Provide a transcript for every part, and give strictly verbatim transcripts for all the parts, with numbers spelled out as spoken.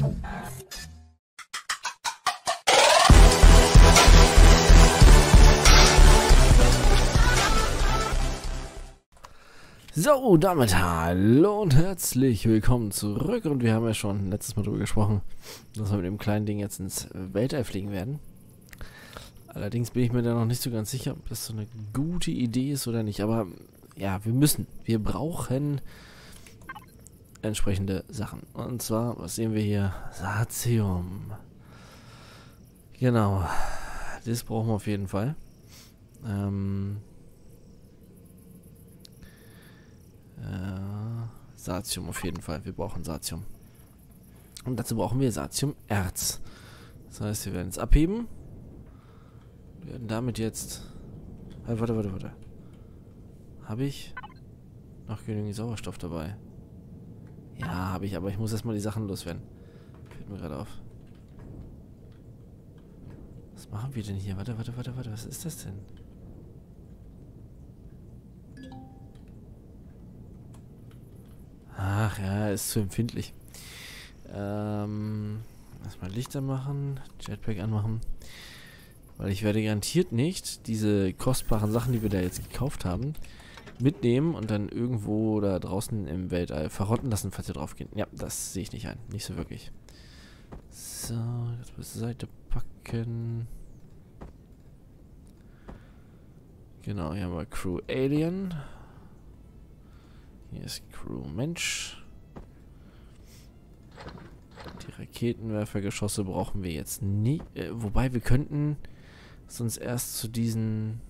So, damit hallo und herzlich willkommen zurück. Und wir haben ja schon letztes Mal darüber gesprochen, dass wir mit dem kleinen Ding jetzt ins Weltall fliegen werden. Allerdings bin ich mir da noch nicht so ganz sicher, ob das so eine gute Idee ist oder nicht. Aber ja, wir müssen, wir brauchen entsprechende Sachen. Und zwar, was sehen wir hier? Satium. Genau, das brauchen wir auf jeden Fall. Ähm... Äh, Satium auf jeden Fall. Wir brauchen Satium. Und dazu brauchen wir Satium-Erz. Das heißt, wir werden es abheben. Wir werden damit jetzt... Halt, warte, warte, warte. Habe ich noch genügend Sauerstoff dabei? Ja, habe ich, aber ich muss erstmal die Sachen loswerden. Fällt mir gerade auf. Was machen wir denn hier? Warte, warte, warte, warte. Was ist das denn? Ach ja, ist zu empfindlich. Ähm, erstmal Lichter machen, Jetpack anmachen. Weil ich werde garantiert nicht diese kostbaren Sachen, die wir da jetzt gekauft haben, mitnehmen und dann irgendwo da draußen im Weltall verrotten lassen, falls wir drauf gehen. Ja, das sehe ich nicht ein. Nicht so wirklich. So, das bis zur Seite packen. Genau, hier haben wir Crew Alien. Hier ist Crew Mensch. Die Raketenwerfergeschosse brauchen wir jetzt nie. Äh, wobei wir könnten sonst erst zu diesen...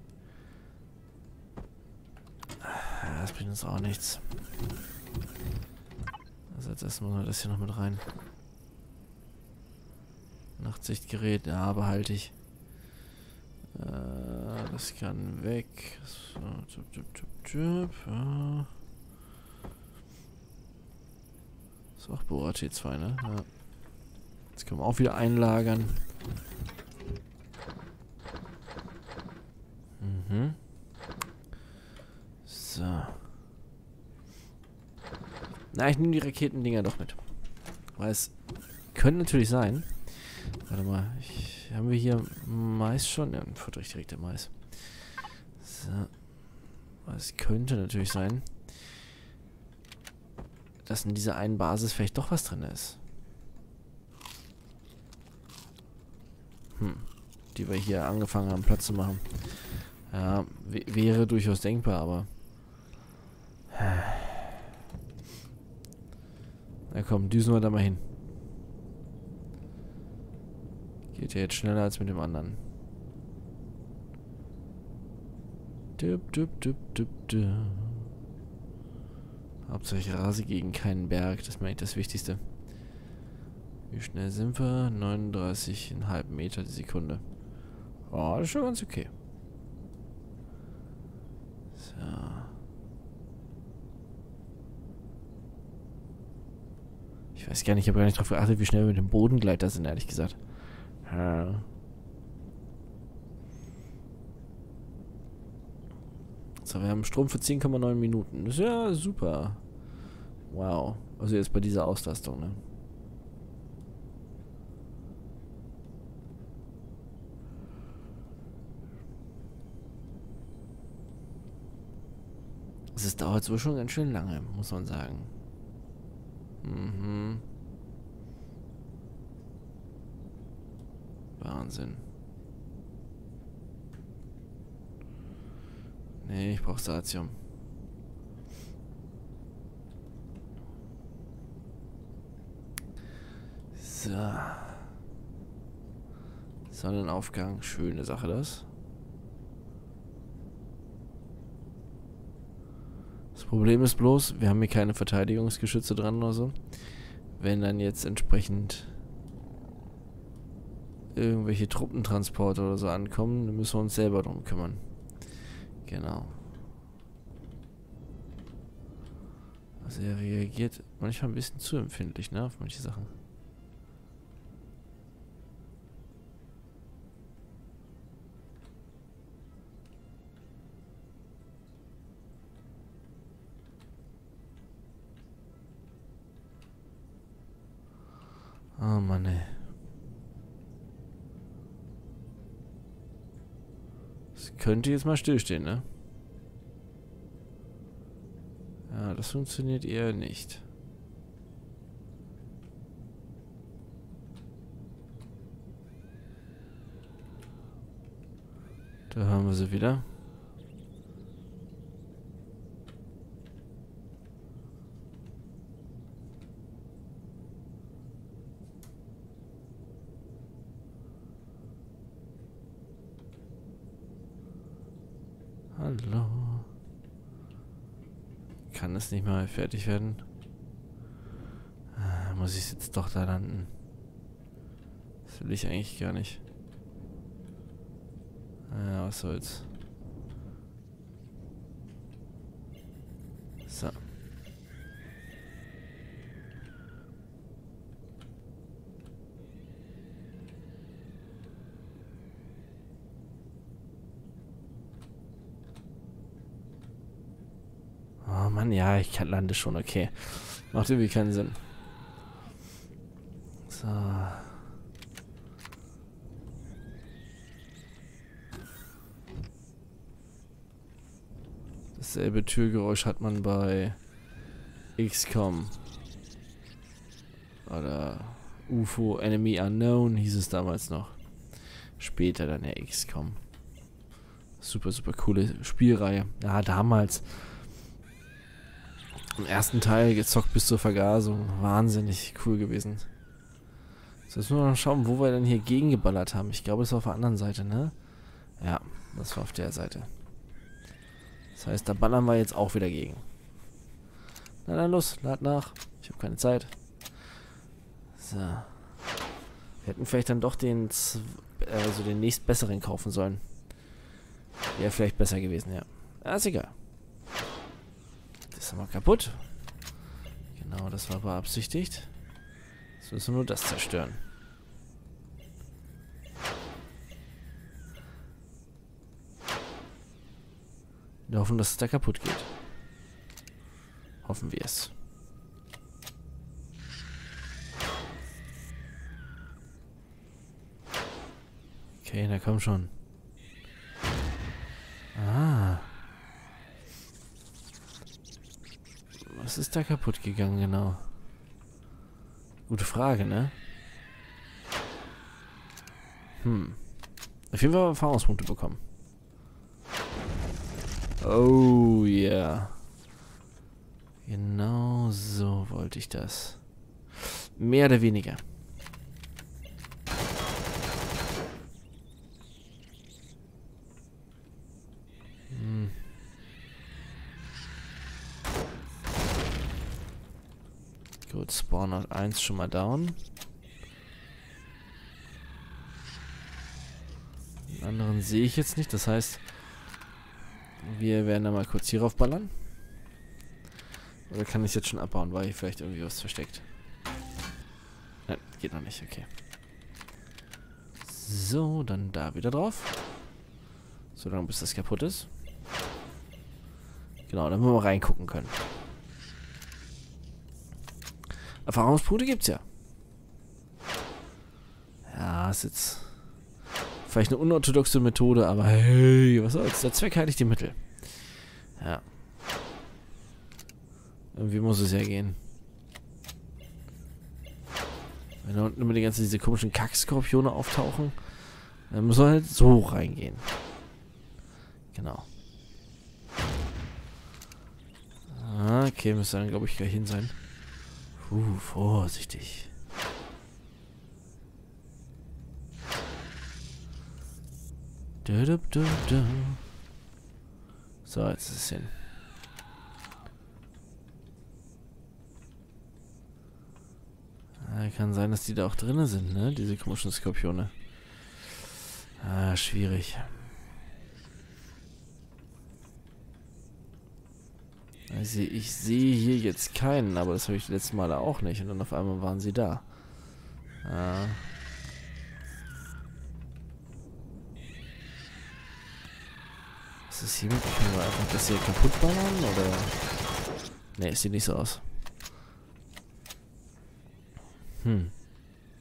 Das bringt uns auch nichts. Also jetzt erstmal das hier noch mit rein. Nachtsichtgerät, ja, behalte ich. Äh, das kann weg. So, tup, tup, tup, tup, ja. Das ist auch Bohrer T zwei, ne? Ja. Jetzt können wir auch wieder einlagern. Mhm. So. Na, ich nehme die Raketendinger doch mit. Weil es könnte natürlich sein. Warte mal, ich, haben wir hier Mais schon? Ja, futter ich direkt der Mais. So. Es könnte natürlich sein, dass in dieser einen Basis vielleicht doch was drin ist. Hm. Die wir hier angefangen haben, Platz zu machen. Ja, wäre durchaus denkbar, aber... Na komm, düsen wir da mal hin. Geht ja jetzt schneller als mit dem anderen. Dup, dup, dup, dup, dup. Hauptsache ich rase gegen keinen Berg, das ist mir eigentlich das Wichtigste. Wie schnell sind wir? neununddreißig Komma fünf Meter die Sekunde. Oh, das ist schon ganz okay. So. Ich weiß gar nicht, ich habe gar nicht darauf geachtet, wie schnell wir mit dem Bodengleiter sind, ehrlich gesagt. Ja. So, wir haben Strom für zehn Komma neun Minuten. Das ist ja super. Wow. Also jetzt bei dieser Auslastung, ne? Es dauert so schon ganz schön lange, muss man sagen. Mhm. Wahnsinn. Nee, ich brauche Satium. So. Sonnenaufgang, schöne Sache das. Das Problem ist bloß, wir haben hier keine Verteidigungsgeschütze dran oder so. Wenn dann jetzt entsprechend irgendwelche Truppentransporte oder so ankommen, dann müssen wir uns selber drum kümmern. Genau. Also er reagiert manchmal ein bisschen zu empfindlich, ne, auf manche Sachen. Oh Mann, ey. Das könnte jetzt mal stillstehen, ne? Ja, das funktioniert eher nicht. Da haben wir sie wieder. Hallo. Kann es nicht mal fertig werden? Ah, muss ich jetzt doch da landen? Das will ich eigentlich gar nicht. Ja, was soll's. So. Oh Mann, ja, ich kann, lande schon, okay. Macht irgendwie keinen Sinn. So. Dasselbe Türgeräusch hat man bei X COM. Oder U F O Enemy Unknown hieß es damals noch. Später dann ja X COM. Super, super coole Spielreihe. Ja, damals im ersten Teil gezockt bis zur Vergasung. Wahnsinnig cool gewesen. So, jetzt müssen wir mal schauen, wo wir denn hier gegengeballert haben. Ich glaube, das war auf der anderen Seite, ne? Ja, das war auf der Seite. Das heißt, da ballern wir jetzt auch wieder gegen. Na dann los, lad nach. Ich habe keine Zeit. So. Wir hätten vielleicht dann doch den, also den nächstbesseren kaufen sollen. Wäre vielleicht besser gewesen, ja. Ja, ist egal. Das ist aber kaputt. Genau, das war beabsichtigt. Jetzt müssen wir nur das zerstören. Wir hoffen, dass es da kaputt geht. Hoffen wir es. Okay, na komm schon. Ah. Was ist da kaputt gegangen, genau? Gute Frage, ne? Hm. Auf jeden Fall Erfahrungspunkte bekommen. Oh, ja. Yeah. Genau so wollte ich das. Mehr oder weniger. Hm. Gut, Spawner eins schon mal down. Den anderen sehe ich jetzt nicht, das heißt, wir werden da mal kurz hierauf ballern. Oder kann ich es jetzt schon abbauen, weil hier vielleicht irgendwie was versteckt? Nein, geht noch nicht, okay. So, dann da wieder drauf. So lange bis das kaputt ist. Genau, damit wir reingucken können. Erfahrungspunkte gibt's ja. Ja, ist jetzt vielleicht eine unorthodoxe Methode, aber hey, was soll's? Der Zweck heiligt die Mittel. Ja. Irgendwie muss es ja gehen. Wenn da unten immer die ganzen diese komischen Kackskorpione auftauchen, dann müssen wir halt so reingehen. Genau. Ah, okay, müsste dann, glaube ich, gleich hin sein. Puh, vorsichtig. Du, du, du, du. So, jetzt ist es hin. Ah, kann sein, dass die da auch drin sind, ne? Diese komischen Skorpione. Ah, schwierig. Also ich sehe hier jetzt keinen, aber das habe ich die letzten Male auch nicht. Und dann auf einmal waren sie da. Ah. Was ist hier möglich? Können wir einfach das hier kaputt ballern, oder? Ne, es sieht nicht so aus. Hm.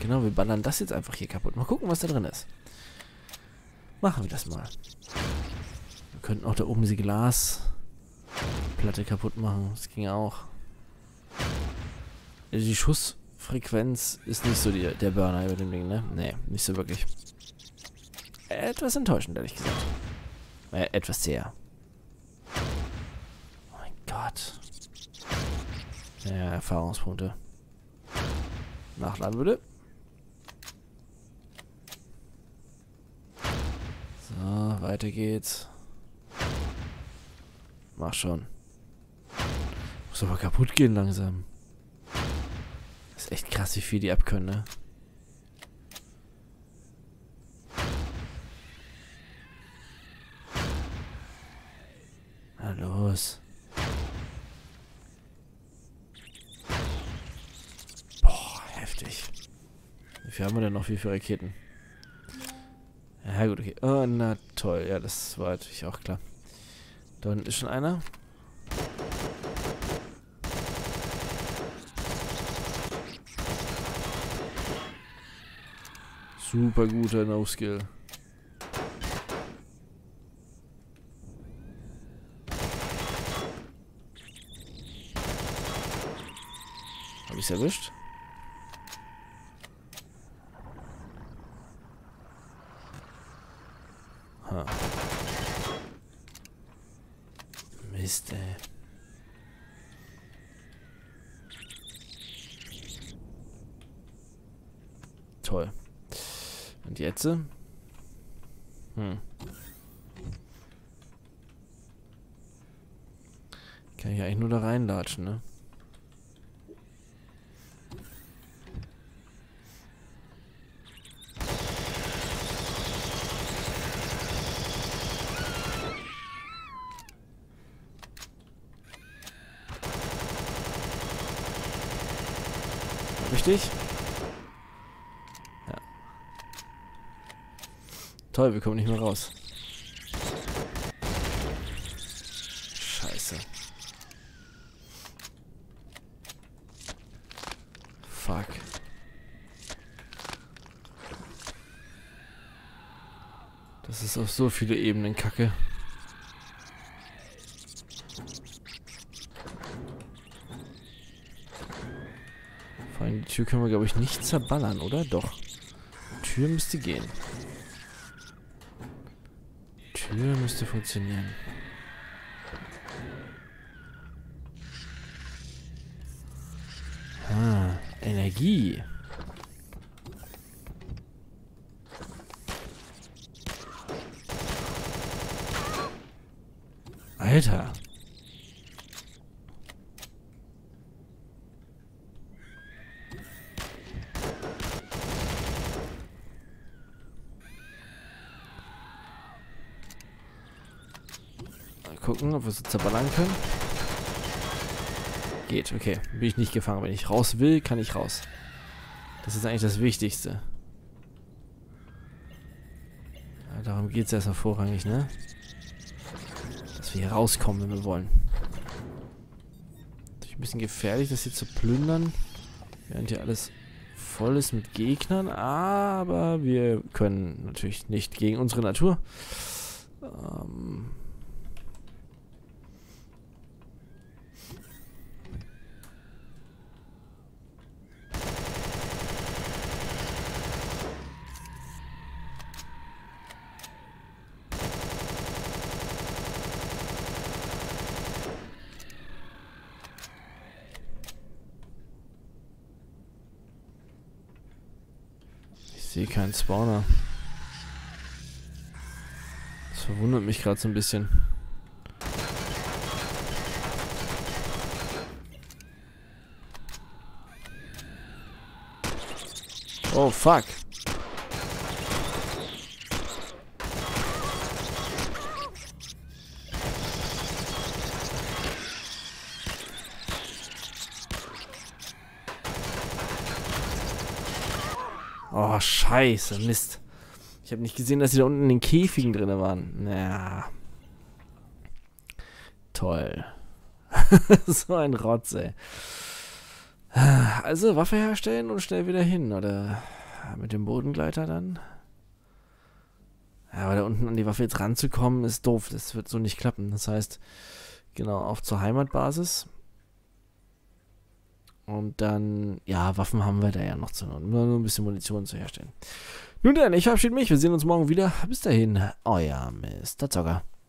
Genau, wir ballern das jetzt einfach hier kaputt. Mal gucken, was da drin ist. Machen wir das mal. Wir könnten auch da oben diese Glasplatte kaputt machen. Das ging auch. Die Schussfrequenz ist nicht so die, der Burner über dem Ding, ne? Nee, nicht so wirklich. Etwas enttäuschend, ehrlich gesagt. Äh, etwas sehr. Oh mein Gott. Ja, Erfahrungspunkte. Nachladen bitte. So, weiter geht's. Mach schon. Muss aber kaputt gehen langsam. Das ist echt krass, wie viel die abkönnen, ne? Na los. Boah, heftig. Wie viel haben wir denn noch? Wie viele Raketen? Ja gut, okay. Oh, na toll. Ja, das war natürlich auch klar. Da unten ist schon einer. Super guter No-Skill. Hab ich's erwischt? Ha. Mist, ey. Toll. Und jetzt? Hm. Kann ich eigentlich nur da reinlatschen, ne? Richtig? Ja. Toll, wir kommen nicht mehr raus. Scheiße. Fuck. Das ist auf so viele Ebenen Kacke. Vor allem die Tür können wir, glaube ich, nicht zerballern, oder? Doch. Tür müsste gehen. Tür müsste funktionieren. Ah, Energie. Alter. Mal gucken, ob wir so zerballern können. Geht, okay. Bin ich nicht gefangen. Wenn ich raus will, kann ich raus. Das ist eigentlich das Wichtigste. Ja, darum geht es erstmal vorrangig, ne? Dass wir hier rauskommen, wenn wir wollen. Natürlich ein bisschen gefährlich, das hier zu plündern. Während hier alles voll ist mit Gegnern. Aber wir können natürlich nicht gegen unsere Natur. Ähm... Ich sehe keinen Spawner. Das verwundert mich gerade so ein bisschen. Oh, fuck. Oh, scheiße, Mist. Ich habe nicht gesehen, dass sie da unten in den Käfigen drin waren. Ja. Toll. So ein Rotz, ey. Also, Waffe herstellen und schnell wieder hin, oder? mit dem Bodengleiter dann. Ja, aber da unten an die Waffe jetzt ranzukommen, ist doof. Das wird so nicht klappen. Das heißt, genau, auf zur Heimatbasis. Und dann, ja, Waffen haben wir da ja noch zu nur, nur ein bisschen Munition zu herstellen. Nun denn, ich verabschiede mich. Wir sehen uns morgen wieder. Bis dahin, euer Mister Zocker.